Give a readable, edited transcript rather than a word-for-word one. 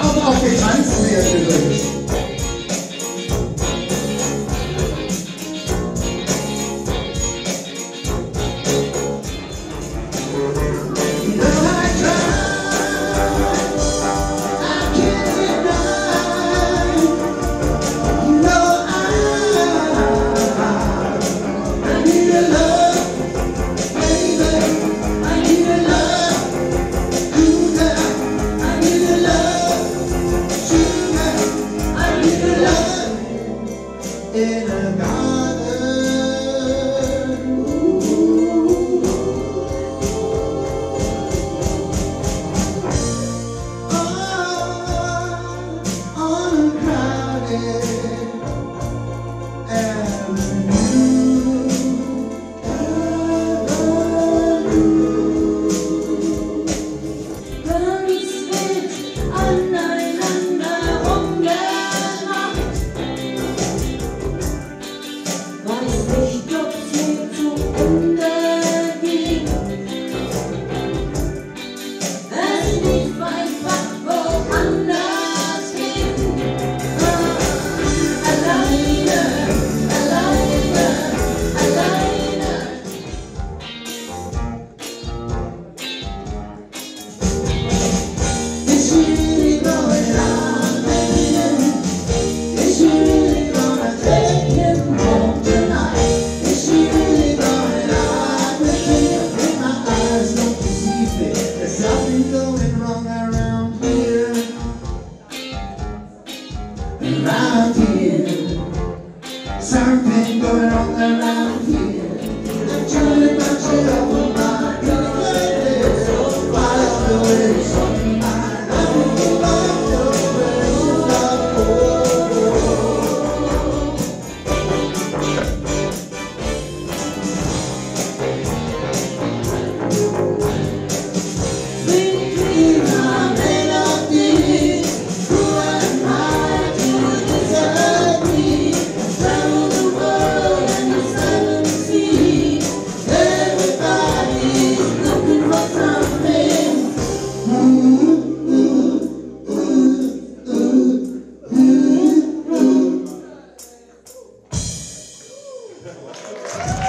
aber auch getanzt wird übrigens. In a garden, ooh. On a crowded avenue, Ganz wild aneinander rumgemacht. Weiß nicht, ob sie zu Ende ging. Es lief einfach woanders hin. Alleine, alleine, alleine. Is she really going out with him? Is she really gonna take him home tonight? Is she really going out with him? If my eyes don't deceive me, there's something going wrong around here. Around here, something going wrong around here. I'm trying to touch it over my goodness. Why the way something I know about the way you love Sweet dreams are melodies. Who am I to decide me? Travel the world and the seven seas. Everybody's looking for something. it.